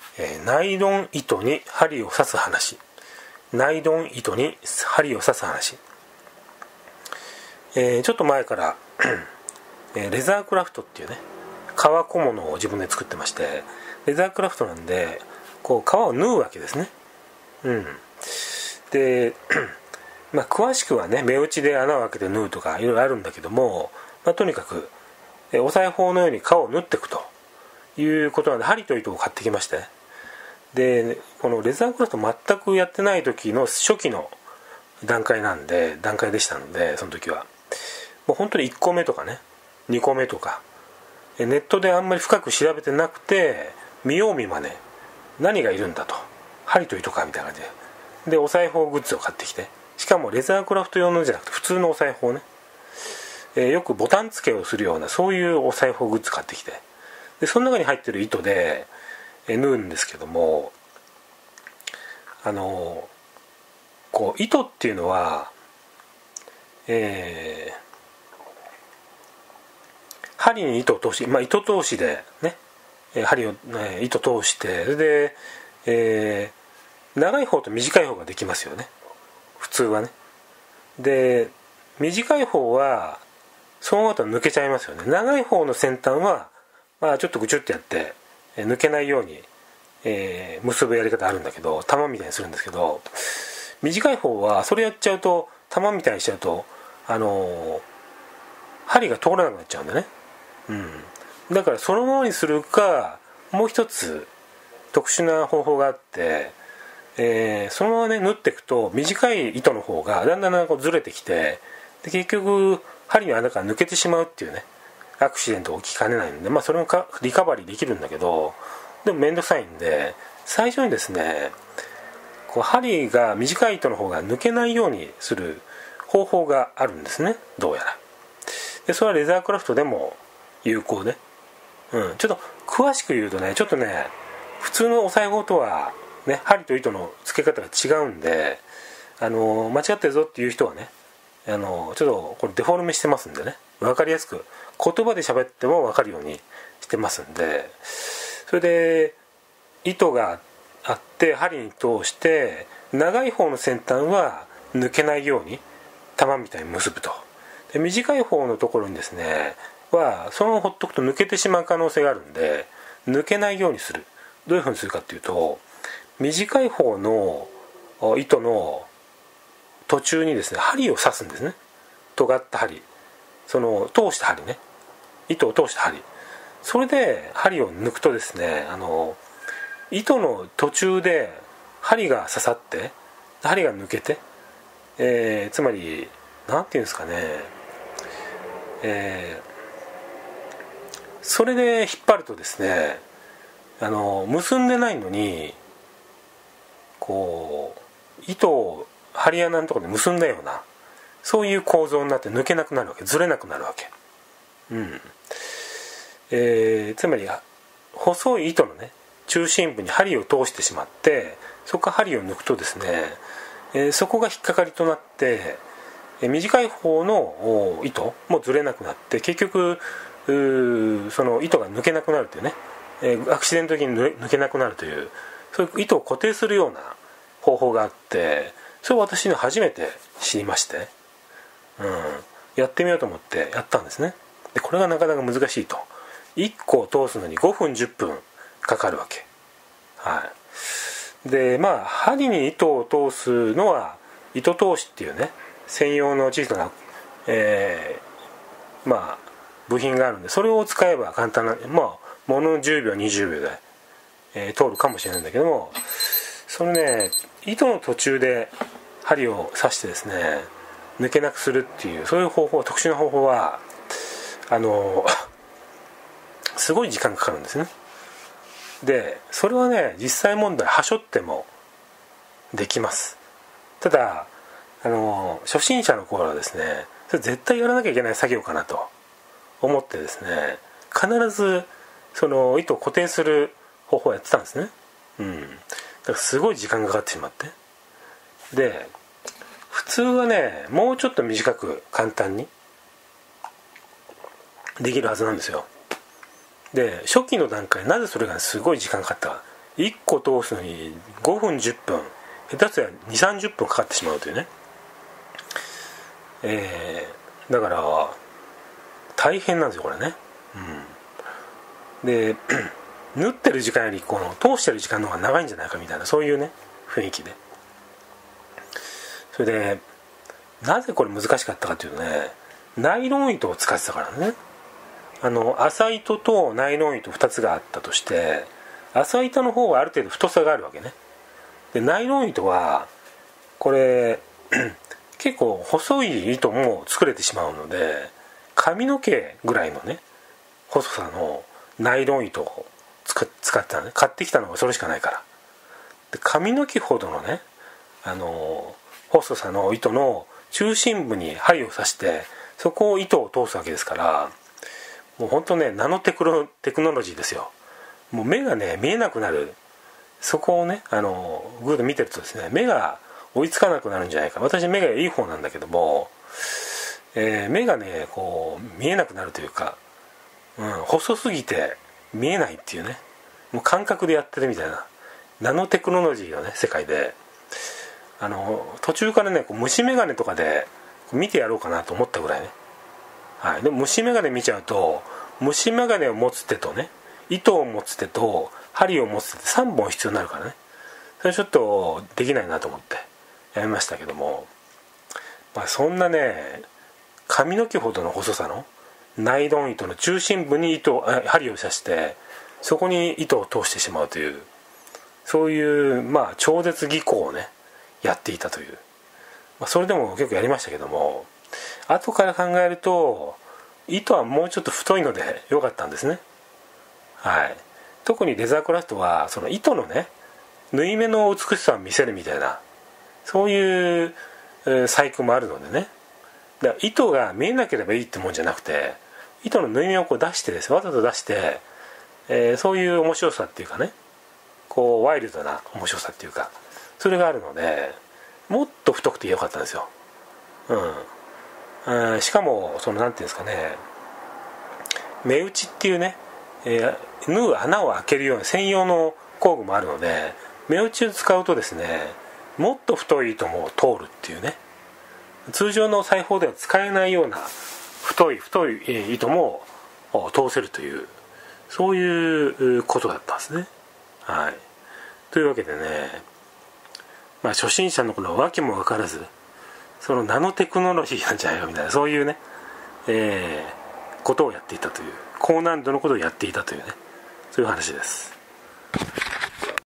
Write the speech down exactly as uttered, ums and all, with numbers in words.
えー、ナイロン糸に針を刺す話。ナイロン糸に針を刺す話、えー、ちょっと前からレザークラフトっていうね革小物を自分で作ってまして、レザークラフトなんでこう革を縫うわけですね。うんでまあ詳しくはね目打ちで穴を開けて縫うとかいろいろあるんだけども、まあ、とにかくえお裁縫のように革を縫っていくということなんで、針と糸を買ってきまして、でこのレザークラフト全くやってない時の初期の段階なんで段階でしたので、その時はもう本当にいっこめとかねにこめとかネットであんまり深く調べてなくて、見よう見まね何がいるんだと、針と糸かみたいな感じで、でお裁縫グッズを買ってきて、しかもレザークラフト用のじゃなくて普通のお裁縫ね、えー、よくボタン付けをするようなそういうお裁縫グッズ買ってきて、でその中に入ってる糸で縫うんですけども、あのこう糸っていうのは、えー、針に糸を通し、まあ、糸通しでね針を、ね、糸通して、それで、えー、長い方と短い方ができますよね普通はね。で短い方はその後抜けちゃいますよね。長い方の先端は、まあ、ちょっとぐちゅってやって抜けないように、えー、結ぶやり方あるんだけど、玉みたいにするんですけど、短い方はそれやっちゃうと玉みたいにしちゃうと、あのー、針が通らなくなっちゃうんだね。うん、だからそのままにするか、もう一つ特殊な方法があって、えー、そのままね縫っていくと短い糸の方がだんだんだんこうずれてきて、で結局針の穴から抜けてしまうっていうねアクシデント起きかねないんで、まあそれもかリカバリーできるんだけど、でも面倒くさいんで最初にですねこう針が短い糸の方が抜けないようにする方法があるんですね、どうやら。でそれはレザークラフトでも有効で、うん、ちょっと詳しく言うとねちょっとね普通のお裁縫とはね針と糸の付け方が違うんで、あの間違ってるぞっていう人はね、あのちょっとこれデフォルメしてますんでね、分かりやすく言葉で喋っても分かるようにしてますんで、それで糸があって針に通して長い方の先端は抜けないように玉みたいに結ぶと。で短い方のところにですねはそのままほっとくと抜けてしまう可能性があるんで、抜けないようにする。どういうふうにするかっていうと、短い方の糸の途中にですね針を刺すんですね。尖った針、その通した針ね、糸を通した針、それで針を抜くとですね、あの糸の途中で針が刺さって針が抜けて、えー、つまりなんていうんですかね、えーそれで引っ張るとですね、あの結んでないのにこう糸を針穴のところで結んだようなそういう構造になって抜けなくなるわけ、ずれなくなるわけ、うんえー、つまり細い糸のね中心部に針を通してしまって、そこから針を抜くとですね、えー、そこが引っかかりとなって、えー、短い方の糸もずれなくなって、結局その糸が抜けなくなるというね、えー、アクシデント的に抜けなくなるという、そういう糸を固定するような方法があって、それを私ね初めて知りまして、うん、やってみようと思ってやったんですね。でこれがなかなか難しいと、いっこを通すのにごふんじゅっぷんかかるわけ、はい、でまあ針に糸を通すのは糸通しっていうね専用の小さな、えー、まあ部品があるんで、それを使えば簡単な、まあものじゅうびょうにじゅうびょうで、えー、通るかもしれないんだけども、そのね糸の途中で針を刺してですね抜けなくするっていう、そういう方法、特殊な方法はあのすごい時間かかるんですね。でそれはね実際問題はしょってもできます。ただあの初心者の頃はですねそれ絶対やらなきゃいけない作業かなと思ってですね、必ずその糸を固定する方法をやってたんですね。うん、だからすごい時間がかかってしまって、で普通はねもうちょっと短く簡単にできるはずなんですよ。で初期の段階なぜそれがすごい時間かかったか、 いっこ通すのにごふんじゅっぷん、下手すりゃにじゅうさんじゅっぷんかかってしまうというね、えー、だから大変なんですよこれね、うん、で縫ってる時間よりこの通してる時間の方が長いんじゃないかみたいな、そういうね雰囲気で、それでなぜこれ難しかったかというとね、ナイロン糸を使ってたからね。あの麻糸とナイロン糸ふたつがあったとして、麻糸の方はある程度太さがあるわけね。でナイロン糸はこれ結構細い糸も作れてしまうので、髪の毛ぐらいのね細さのナイロン糸を使ってたね。買ってきたのがそれしかないから。で髪の毛ほどのねあの細さの糸の中心部に針を刺して、そこを糸を通すわけですから、もうほんとねナノテクノ、テクノロジーですよ。もう目がね見えなくなる、そこをねあのグーで見てるとですね、目が追いつかなくなるんじゃないか。私目がいい方なんだけども、えー、目がねこう見えなくなるというか、うん、細すぎて見えないっていうね、もう感覚でやってるみたいなナノテクノロジーのね世界で、あの途中からねこう虫眼鏡とかで見てやろうかなと思ったぐらいね、はい、でも虫眼鏡見ちゃうと、虫眼鏡を持つ手とね糸を持つ手と針を持つ手ってさんぼん必要になるからね、それちょっとできないなと思ってやめましたけども、まあ、そんなね髪の毛ほどの細さのナイロン糸の中心部に糸針を刺して、そこに糸を通してしまうという、そういうまあ超絶技巧をねやっていたという、まあ、それでも結構やりましたけども、後から考えると糸はもうちょっと太いので良かったんですね。はい、特にレザークラフトはその糸のね縫い目の美しさを見せるみたいな、そういう、えー、細工もあるのでね、だから糸が見えなければいいってもんじゃなくて、糸の縫い目をこう出してですわざと出して、えー、そういう面白さっていうかね、こうワイルドな面白さっていうか、それがあるので、もっと太くてよかったんですよ。うん、しかもそのなんていうんですかね、目打ちっていうね、えー、縫う穴を開けるような専用の工具もあるので、目打ちを使うとですね、もっと太い糸も通るっていうね、通常の裁縫では使えないような太い太い糸も通せるという、そういうことだったんですね。はい、というわけでね、まあ、初心者の頃は訳も分からず、そのナノテクノロジーなんじゃないかみたいな、そういうね、えー、ことをやっていたという、高難度のことをやっていたというね、そういう話です。